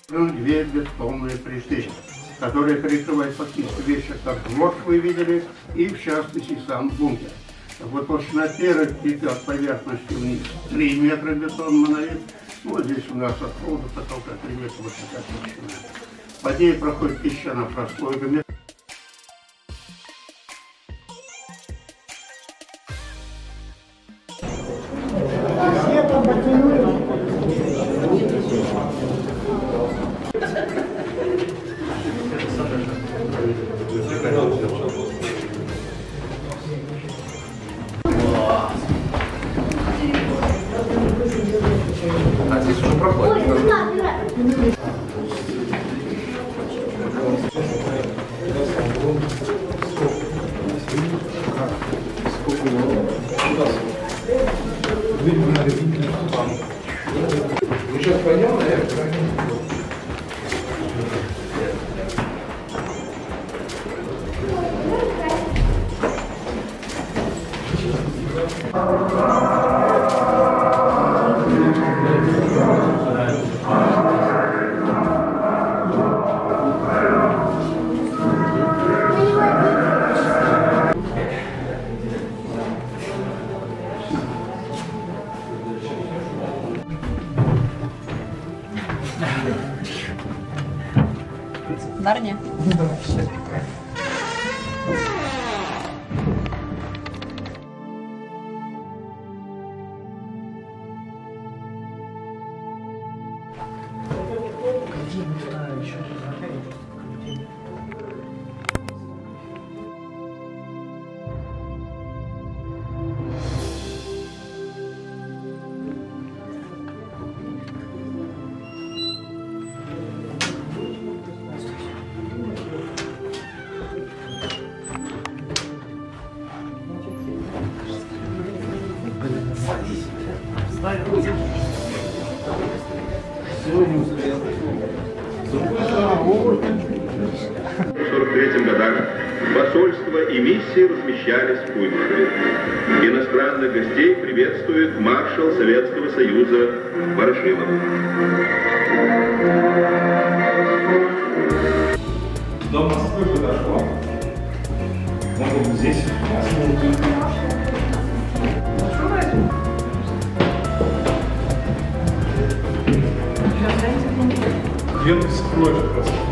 Две бетонные плиты, которые перекрывают фактически весь шахтер. Вот вы видели, и в частности сам бункер. Вот толщина первой плиты от поверхности вниз 3 метра бетон монолит. Вот здесь у нас от пола до потолка 3 метра высока толщина. Под ней проходит песчаная прослойка. А здесь уже проходит. Мы сейчас пойдем, наверное. Дарня. Сегодня успел. В 1943 годах посольства и миссии размещались в Пуймове. Иностранных гостей приветствует маршал Советского Союза Ворошилов. До Москвы подошло. Могут быть здесь. Венка скроет просто.